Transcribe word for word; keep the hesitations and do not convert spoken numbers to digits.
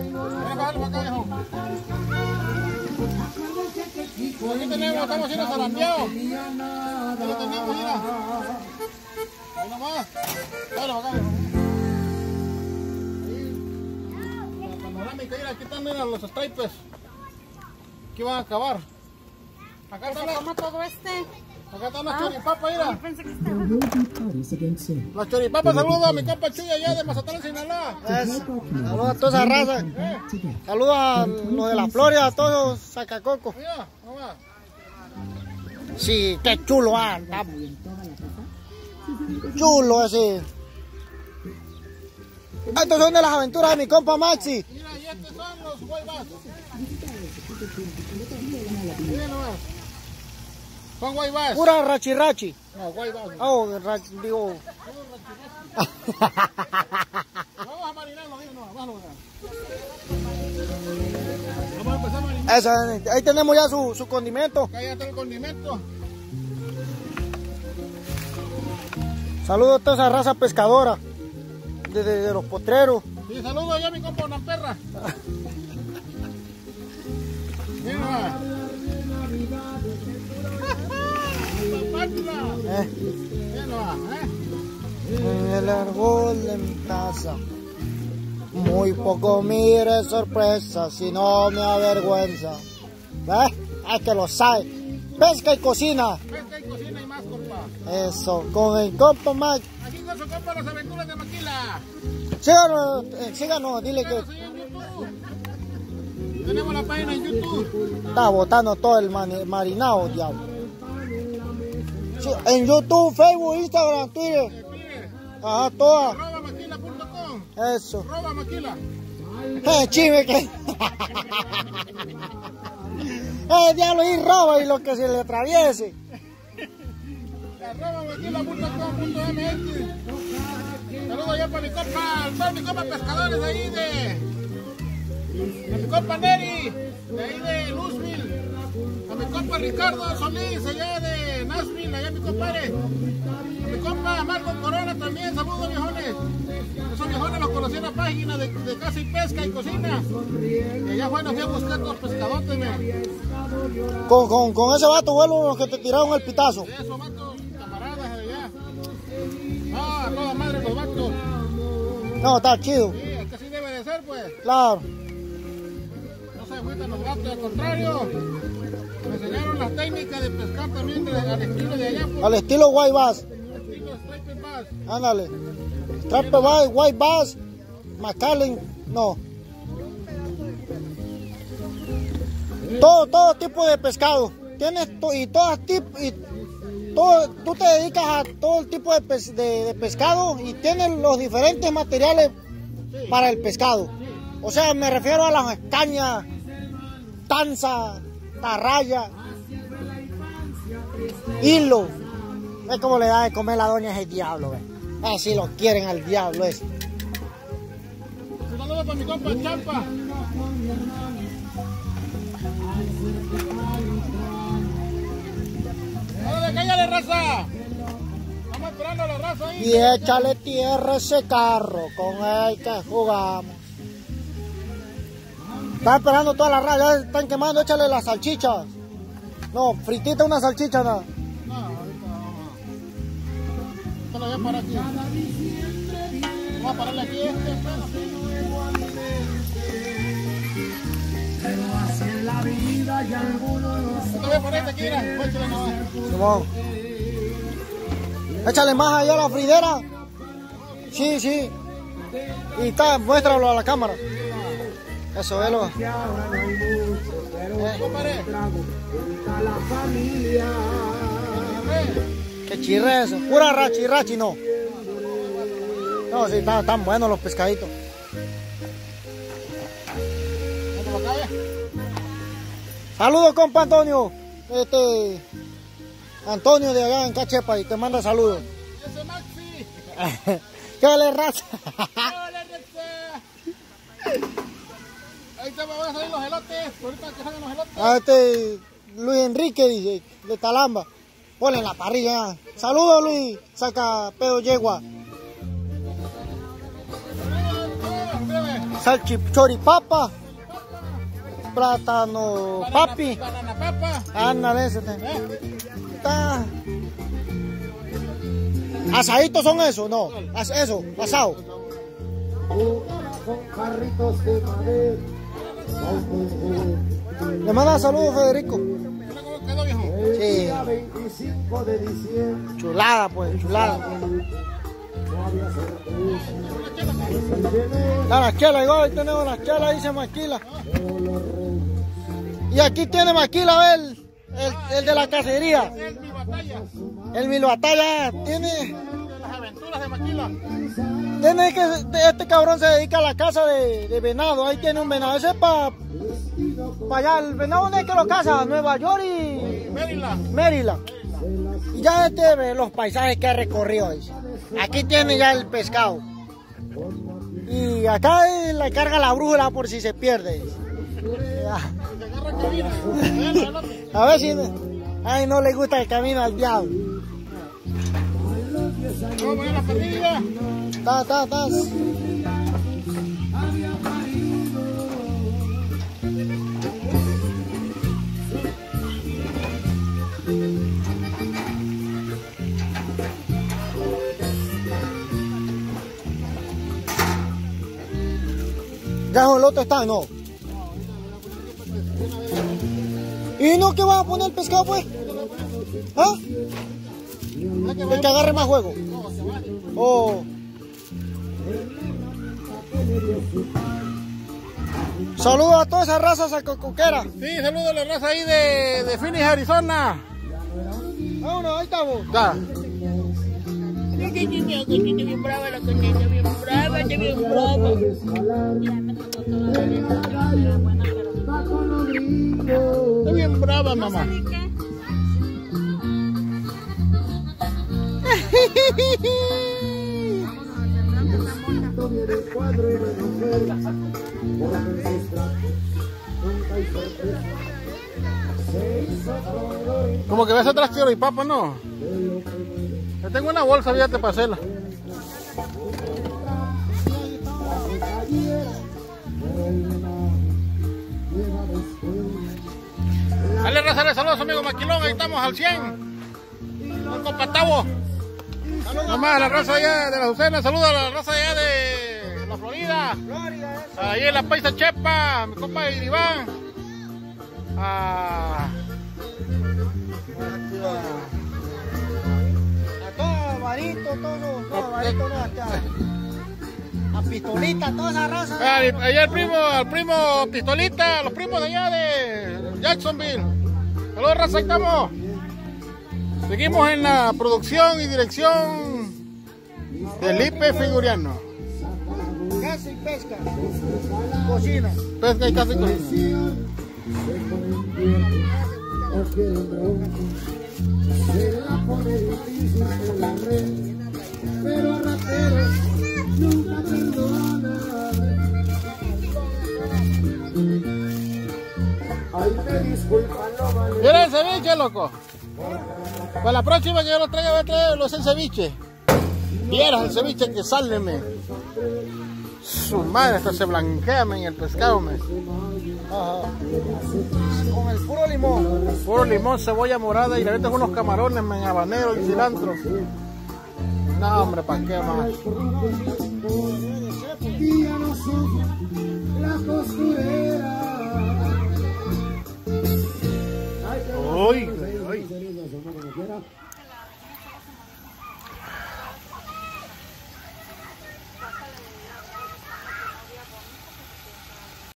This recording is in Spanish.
bájale para acá, viejo. Aquí tenemos, estamos haciendo zarandeado. Aquí tenemos, mira. Ahí nomás. Bájale para acá, viejo. La panorámica, mira, aquí están, mira, los stripes. Aquí van a acabar. Acá está, ¿Cómo todo este? Acá están las choripapas, mira. Yo pensé que estaba. Las choripapas, saludos a mi compa Chuy allá de Mazatlán, Sinaloa. Saludos a toda esa raza. Eh, Saludos a los de la Florida, a todos los sacacocos. mira, nomás. Sí, qué chulo, ah. Chulo ese. Estos son de las aventuras de mi compa Maxi. Mira, y estos son los guaybás. Miren nomás. Son guaybás. Pura rachirachi. No, guaybás. Oh, rachi, digo. Vamos a marinarlo, miren nomás. Vamos a empezar a marinar. Esa, ahí tenemos ya su, su condimento. Acá ya está el condimento. Saludos a toda esa raza pescadora. De, de, de los potreros. Y saludo allá a mi compa una perra. Miren nomás. Papátula. Eh, Miren nomás, ¿eh? en el árbol de mi casa. Muy poco mire sorpresa, si no me avergüenza. ¿Ves? Es que lo sabe. Pesca y cocina. Pesca y cocina y más, compa. Eso, con el compa Max. Aquí con su compa las aventuras de Maquila. Síganos, eh, síganos, dile que Síganos ahí en YouTube. Tenemos la página en YouTube. está botando todo el mani- marinado, diablo. Sí, en YouTube, Facebook, Instagram, Twitter. Mire, Ajá, todas. arroba maquila punto com. Eso. Arroba maquila. Eh, chime que. Eh, diablo, y roba y lo que se le atraviese. Arroba maquila punto com punto m x. Saludos allá para mi compa, todos mis compas pescadores de ahí de, de mi compa Neri, de ahí de Luzville, a mi compa Ricardo Solís, allá de Nashville, allá mi compadre, a mi compa Marco Corona también, saludos viejones. Esos viejones los conocí en la página de, de Casa y Pesca y Cocina, y allá fue, nos fui a buscar con los pescadotes, me. Con, con, con ese vato vuelo los que te tiraron el pitazo. Esos vatos, camaradas de allá. Ah, toda madre los vatos. No, está chido. Sí, es que así debe de ser, pues. Claro. No se agüitan los gatos, al contrario. Me enseñaron las técnicas de pescar también de, al estilo de allá, pues. Al estilo white bass. Al estilo striped bass. Ándale. Trape bass, white bass, Macallan, no. Todo, todo tipo de pescado. Tienes to, y todas tipo y todo, tú te dedicas a todo el tipo de, pes, de, de pescado y tienes los diferentes materiales para el pescado. O sea, me refiero a las cañas, tanza, tarraya, hilo. Es como le da de comer la doña a ese diablo, ¿ves? Así lo quieren al diablo ese. Un saludo para mi compa Champa. ¡Órale, cállale, raza! Estamos esperando a la raza ahí. Y échale tierra a ese carro con el que jugamos. Están esperando toda la raza, ya están quemando, échale las salchichas. No, fritita una salchicha, no. No, ahorita vamos. Esto lo voy a parar aquí. Vamos a pararle aquí este, pues. Esto voy a poner aquí, mira. Échale nomás. Simón. Échale más allá a la fridera. Sí, sí. Y está, muéstralo a la cámara. Eso, velo. Eh. Compadre. Qué chirre eso. Pura rachi, rachi, no. No, sí, están, están buenos los pescaditos. ¿Cómo lo cabe? Saludos, compa Antonio. Este. Antonio de allá en Cachepa y te manda saludos. Ese Maxi. ¿Qué le raza? Hola, raza. Ahí te van a salir los elotes. Ahorita que salgan los elotes. A este Luis Enrique dice, de Talamba. Ponle en la parrilla. Saludos, Luis. Saca pedo yegua. salchichoripapa, plátano papi, banana papa. ándale ese. ¿Eh? Está. ¿Asaditos son eso? No, As eso, asado. Le manda saludos, Federico. ¿Cómo quedó, viejo? Sí. Chulada, pues, chulada. La chela, igual ahí tenemos la chela, dice Maquila. Y aquí tiene Maquila, el, el, el de la cacería. Es mi batalla. El Mil Batalla tiene. De las aventuras de Maquila. Tiene que. Este cabrón se dedica a la caza de, de venado. Ahí tiene un venado. Ese es para. Para allá. El venado, ¿dónde es que lo caza? Nueva York y. Maryland. Maryland. Y ya este ve los paisajes que ha recorrido. Dice. Aquí tiene ya el pescado. Y acá le carga la brújula por si se pierde. Ya. A ver si. Ay, no le gusta el camino al diablo. Vamos a la parrilla. Ta, ta, ta. Ya el otro está, no. ¿Y no que vas a poner el pescado, pues? ¿Ah? El que agarre más juego. Oh. Saludos a toda esa raza sacocoquera. Sí, saludos a la raza ahí de, de Phoenix, Arizona. Vámonos, ahí estamos. Ya. Bien brava la coñita, bien brava, bien brava. Está bien brava, mamá. Como que ves atrás tiro y papa, ¿no? Yo tengo una bolsa, fíjate, para hacerla. Dale, raza, saludos, amigo Maquilón, ahí estamos al cien. Un compatavo. Nomás a la raza allá de la Azucena, saludos a la raza allá de la Florida. Ahí en la Paisa Chepa, mi compa Iván. Ah. A todos, varito, todos, todos, varito, no, acá. A Pistolita, toda esa raza. Ah, allá el primo, al primo Pistolita, los primos de allá de Jacksonville. Saludos, raza, ahí estamos. Seguimos en la producción y dirección de Lipe Figuriano. Caza y pesca. Cocina. Pesca y caza y cocina. Mira el ceviche, loco. Para la próxima que yo los traiga, voy a traer los el ceviche. Vieras el ceviche que sale, me. Su madre, hasta se blanquea, me, en el pescado, me. Ajá. Con el puro limón. Puro limón, cebolla morada y le metes unos camarones, me, habanero y cilantro. No, hombre, ¿para qué más? Uy.